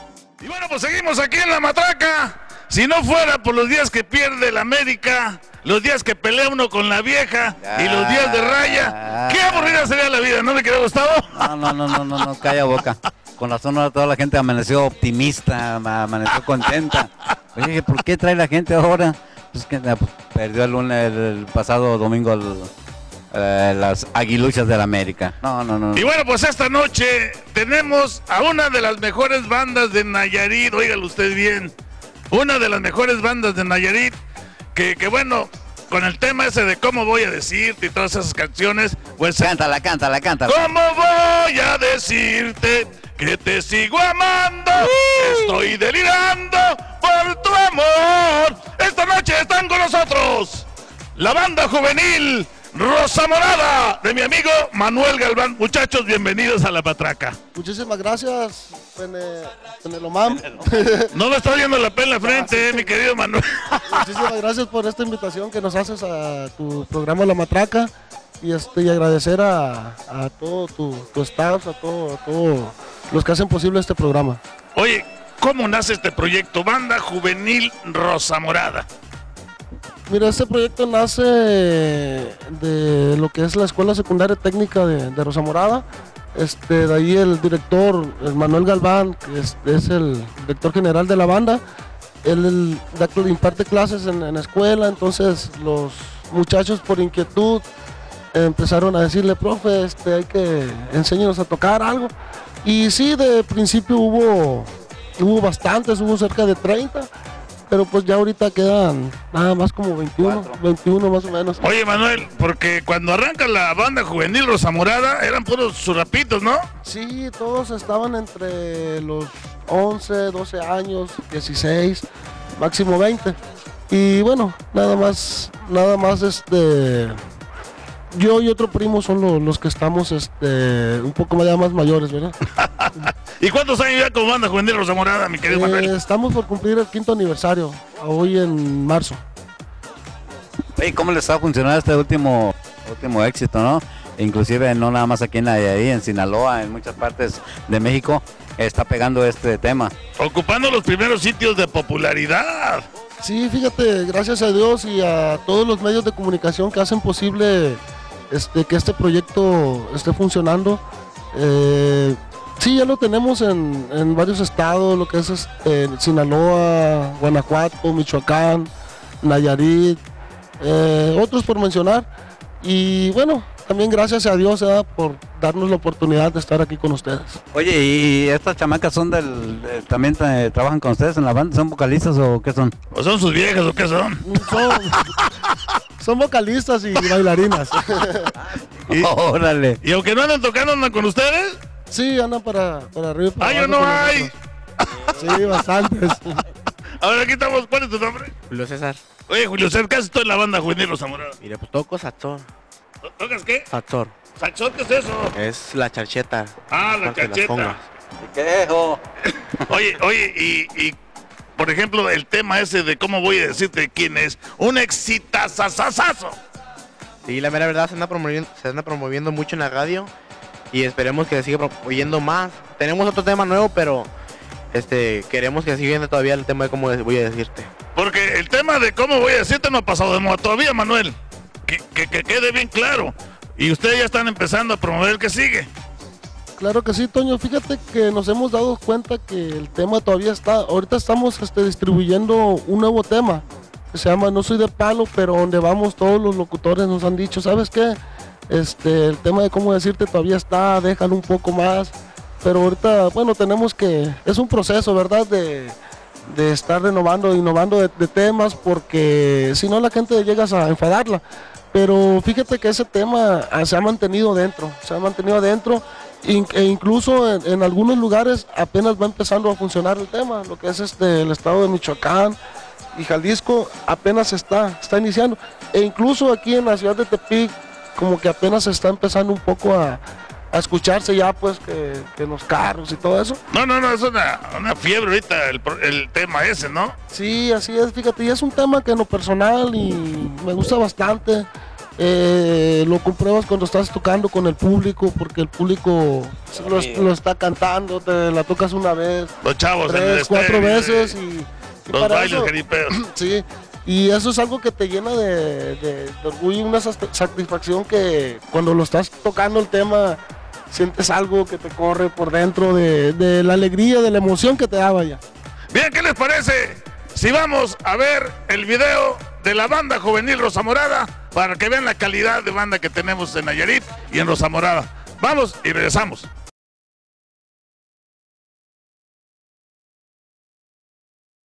Y bueno, pues seguimos aquí en La Matraca. Si no fuera por los días que pierde el América, los días que pelea uno con la vieja y los días de raya, qué aburrida sería la vida, ¿no le quedó Gustavo? No, calla boca. Con razón ahora toda la gente amaneció optimista, amaneció contenta. Oye, ¿por qué trae la gente ahora? Pues que perdió el pasado domingo las Aguiluchas del América. No. Y bueno, pues esta noche tenemos a una de las mejores bandas de Nayarit, óigalo usted bien. Una de las mejores bandas de Nayarit, que bueno, con el tema ese de cómo voy a decirte y todas esas canciones, pues... Cántala. ¿Cómo voy a decirte que te sigo amando? Estoy delirando por tu amor. Esta noche están con nosotros la banda juvenil Rosa Morada, de mi amigo Manuel Galván. Muchachos, bienvenidos a La Matraca. Muchísimas gracias, Penelomán. No me está viendo la pena frente, mi querido Manuel. Muchísimas gracias por esta invitación que nos haces a tu programa La Matraca. Y agradecer a todo tu staff, a todos los que hacen posible este programa. Oye, ¿cómo nace este proyecto? Banda Juvenil Rosa Morada. Mira, este proyecto nace de lo que es la Escuela Secundaria Técnica de Rosa Morada. De ahí el director, el Manuel Galván, que es el director general de la banda. Él imparte clases en la escuela, entonces los muchachos por inquietud empezaron a decirle, profe, hay que enseñarnos a tocar algo. Y sí, de principio hubo bastantes, hubo cerca de 30. Pero pues ya ahorita quedan nada más como 21 más o menos. Oye, Manuel, porque cuando arranca la banda juvenil Rosa Morada eran puros zurrapitos, ¿no? Sí, todos estaban entre los 11, 12 años, 16, máximo 20. Y bueno, nada más yo y otro primo son los que estamos un poco más mayores, ¿verdad? ¿Y cuántos años ya como banda juvenil Rosa Morada, mi querido Manuel? Estamos por cumplir el 5º aniversario, hoy en marzo. Oye, ¿cómo les va a funcionar este último éxito, no? Inclusive no nada más aquí en Nayarit, en Sinaloa, en muchas partes de México, está pegando este tema. Ocupando los primeros sitios de popularidad. Sí, fíjate, gracias a Dios y a todos los medios de comunicación que hacen posible que este proyecto esté funcionando. Sí, ya lo tenemos en varios estados, lo que es Sinaloa, Guanajuato, Michoacán, Nayarit, otros por mencionar. Y bueno, también gracias a Dios por darnos la oportunidad de estar aquí con ustedes. Oye, ¿y estas chamacas son también trabajan con ustedes en la banda? ¿Son vocalistas o qué son? ¿O son sus viejas o qué son? Son vocalistas y bailarinas. Órale. ¿Y aunque no andan tocando, andan con ustedes? Sí, andan para arriba. ¡Ay, yo no hay! Sí, bastantes. A ver, aquí estamos. ¿Cuál es tu nombre? Julio César. Oye, Julio César, ¿qué haces tú en la banda juvenil Rosa Morada? Mira, pues toco saxón. ¿Tocas qué? Saxón. ¿Saxón qué es eso? Es la charcheta. Ah, la parte de las charcheta. congas. ¿Qué dejo? Oye, y por ejemplo, el tema ese de cómo voy a decirte quién es, un exitazazazazo. Sí, la mera verdad se anda promoviendo mucho en la radio y esperemos que se siga oyendo más. Tenemos otro tema nuevo, pero queremos que siga viendo todavía el tema de cómo voy a decirte. Porque el tema de cómo voy a decirte no ha pasado de moda todavía, Manuel. Que quede bien claro. Y ustedes ya están empezando a promover el que sigue. Claro que sí, Toño. Fíjate que nos hemos dado cuenta que el tema todavía está. Ahorita estamos distribuyendo un nuevo tema que se llama No Soy de Palo, pero donde vamos todos los locutores nos han dicho, ¿sabes qué? El tema de cómo decirte todavía está, déjalo un poco más. Pero ahorita, bueno, es un proceso, ¿verdad? De estar innovando de temas, porque si no la gente llegas a enfadarla. Pero fíjate que ese tema se ha mantenido adentro, e incluso en algunos lugares apenas va empezando a funcionar el tema, lo que es el estado de Michoacán y Jalisco apenas está iniciando, e incluso aquí en la ciudad de Tepic como que apenas está empezando un poco a escucharse ya, pues, que los carros y todo eso. No, es una fiebre ahorita el tema ese, ¿no? Sí, así es, fíjate, y es un tema que en lo personal y me gusta bastante, lo compruebas cuando estás tocando con el público, porque el público lo está cantando, te la tocas una vez, Los chavos en el 3, 4 estéreo, veces y los para bailes eso, jeripeos. sí, y eso es algo que te llena de orgullo y una satisfacción que cuando lo estás tocando el tema sientes algo que te corre por dentro de la alegría, de la emoción que te da, vaya. Bien, ¿qué les parece si vamos a ver el video de la banda juvenil Rosa Morada para que vean la calidad de banda que tenemos en Nayarit y en Rosa Morada? Vamos y regresamos.